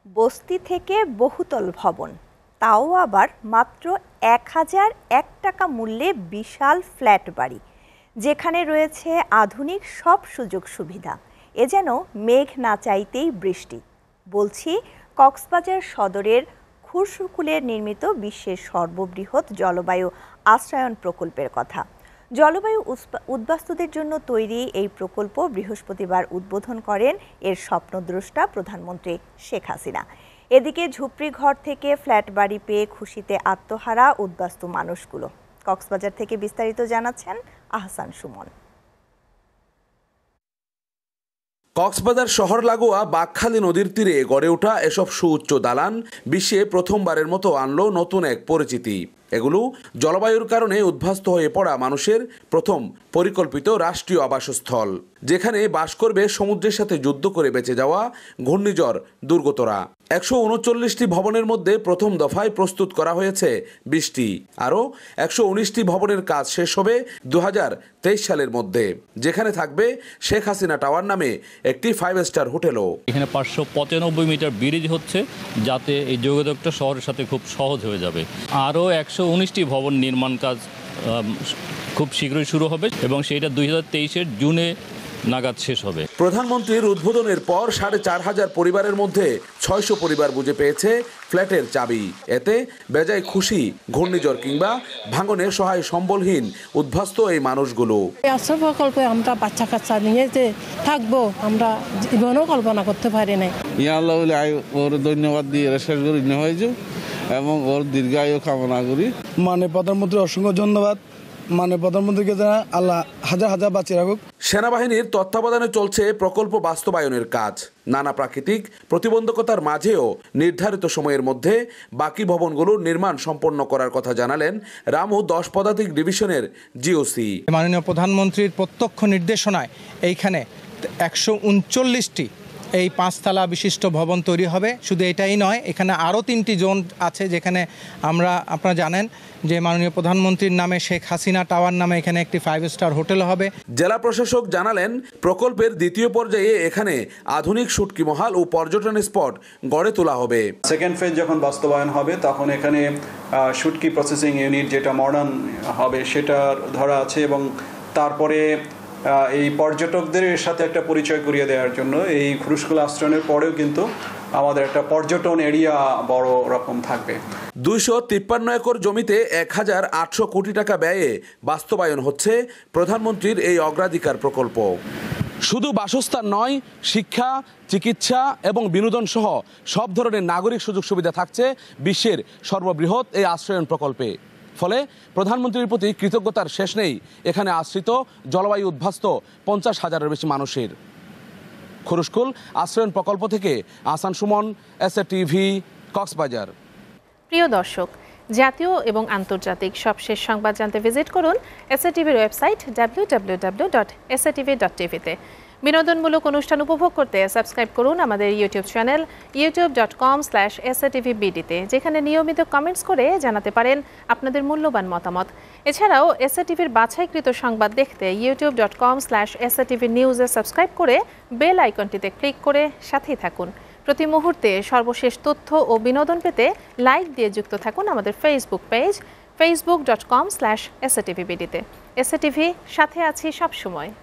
বস্তি থেকে বহুতল ভবন, তাও আবার মাত্র 1001 টাকা মূল্যে বিশাল ফ্ল্যাট বাড়ি, যেখানে রয়েছে আধুনিক সব সুযোগ সুবিধা। এ যেন মেঘ না চাইতেই বৃষ্টি। বলছি কক্সবাজার সদরের খুরশুকুলে নির্মিত বিশ্বের সর্ববৃহৎ জলবায়ু আশ্রয়ন প্রকল্পের কথা। জলবায়ু উদ্বাস্তুদের জন্য তৈরি এই প্রকল্প বৃহস্পতিবার উদ্বোধন করেন এর স্বপ্নদ্রষ্টা প্রধানমন্ত্রী শেখ হাসিনা। এদিকে ঝুপড়ি ঘর থেকে ফ্ল্যাট বাড়ি পেয়ে খুশিতে আত্মহারা উদ্বাস্তু মানুষগুলো। কক্সবাজার থেকে বিস্তারিত জানাচ্ছেন আহসান সুমন। কক্সবাজার শহর লাগোয়া বাকখালী নদীর তীরে গড়ে ওঠা এসব সুউচ্চ দালান বিশ্বে প্রথমবারের মতো আনলো নতুন এক পরিচিতি। এগুলো জলবায়ুর কারণে উদ্বাস্তু হয়ে পড়া মানুষের প্রথম পরিকল্পিত রাষ্ট্রীয় আবাসস্থল, যেখানে বাস করবে সমুদ্রের সাথে যুদ্ধ করে বেঁচে যাওয়া ঘূর্ণিঝড় দুর্গতরা। 139টি ভবনের মধ্যে প্রথম দফায় প্রস্তুত করা হয়েছে 20টি, আরও 119টি ভবনের কাজ শেষ হবে 2023 সালের মধ্যে, যেখানে থাকবে শেখ হাসিনা টাওয়ার নামে একটি 5 স্টার হোটেলও। এখানে 595 মিটার ব্রিজ হচ্ছে, যাতে এই যোগাযোগটা শহরের সাথে খুব সহজ হয়ে যাবে। আরও 119টি ভবন নির্মাণ কাজ খুব শীঘ্রই শুরু হবে এবং সেটা 2023-এর জুনে নাগাদ শেষ হবে। প্রধানমন্ত্রীর উদ্বোধনের পর 4500 পরিবারের মধ্যে 600 পরিবার বুঝে পেয়েছে ফ্ল্যাটের চাবি। এতে বেজায় খুশি ঘূর্ণিঝড় কিংবা ভাঙনে সহায় সম্বলহীন উদ্বাস্ত এই মানুষগুলো। আশ্রয় প্রকল্পে আমরা বাচ্চা কাচ্চা নিয়ে যে থাকবো, আমরা জীবনেও কল্পনা করতে পারি নাই। ওর ধন্যবাদ দিয়ে শেষ করি হয়েছে এবং ওর দীর্ঘায়ু কামনা করি। মানে প্রধানমন্ত্রী অসংখ্য ধন্যবাদ। মানে প্রধানমন্ত্রীকে জানা আল্লাহ হাজার হাজার বাঁচিয়ে রাখুক। সেনাবাহিনীর তত্ত্বাবধানে চলছে প্রকল্প বাস্তবায়নের কাজ। নানা প্রাকৃতিক প্রতিবন্ধকতার মাঝেও নির্ধারিত সময়ের মধ্যে বাকি ভবনগুলোর নির্মাণ সম্পন্ন করার কথা জানালেন রামু 10 পদাতিক ডিভিশনের জিওসি। মাননীয় প্রধানমন্ত্রীর প্রত্যক্ষ নির্দেশনায় এইখানে 139টি এই 5 তলা বিশিষ্ট ভবন তৈরি হবে। শুধু এটাই নয়, এখানে আরও 3টি জোন আছে, যেখানে আপনারা জানেন যে মাননীয় প্রধানমন্ত্রীর নামে শেখ হাসিনা টাওয়ার নামে এখানে একটি 5 স্টার হোটেল হবে। জেলা প্রশাসক জানালেন প্রকল্পের দ্বিতীয় পর্যায়ে এখানে আধুনিক শুটকি মহাল ও পর্যটন স্পট গড়ে তোলা হবে। সেকেন্ড ফেজ যখন বাস্তবায়ন হবে তখন এখানে শুটকি প্রসেসিং ইউনিট যেটা মডার্ন হবে সেটা ধরা আছে এবং তারপরে এই পর্যটকদের সাথে একটা পরিচয় করিয়ে দেওয়ার জন্য এই খুরশুকুল আশ্রয়নের পরেও কিন্তু আমাদের একটা পর্যটন এরিয়া বড় রকম থাকবে। 253 একর জমিতে 1800 কোটি টাকা ব্যয়ে বাস্তবায়ন হচ্ছে প্রধানমন্ত্রীর এই অগ্রাধিকার প্রকল্প। শুধু বাসস্থান নয়, শিক্ষা, চিকিৎসা এবং বিনোদন সহ সব ধরনের নাগরিক সুযোগ সুবিধা থাকছে বিশ্বের সর্ববৃহৎ এই আশ্রয়ন প্রকল্পে। ফলে প্রধানমন্ত্রীর প্রতি কৃতজ্ঞতার শেষ নেই এখানে আশ্রিত জলবায়ু উদ্বাস্ত 50,000-এর বেশি মানুষের। খুরশুকুল আশ্রয়ন প্রকল্প থেকে আহসান সুমন, এসএটিভি, কক্সবাজার। প্রিয় দর্শক, জাতীয় এবং আন্তর্জাতিক সবশেষ সংবাদ জানতে ভিজিট করুন এসএটিভির ওয়েবসাইট www.satv.tv-তে। বিনোদনমূলক অনুষ্ঠান উপভোগ করতে সাবস্ক্রাইব করুন আমাদের ইউটিউব চ্যানেল youtube.com/satvbd-তে, যেখানে নিয়মিত কমেন্টস করে জানাতে পারেন আপনাদের মূল্যবান মতামত। এছাড়াও এসএটিভির বাছাইকৃত সংবাদ দেখতে youtube.com/satvnews-এ সাবস্ক্রাইব করে বেল আইকনটিতে ক্লিক করে সাথেই থাকুন। প্রতি মুহূর্তে সর্বশেষ তথ্য ও বিনোদন পেতে লাইক দিয়ে যুক্ত থাকুন আমাদের ফেসবুক পেজ facebook.com/satvbd-তে। এসএটিভি সাথে আছি সবসময়।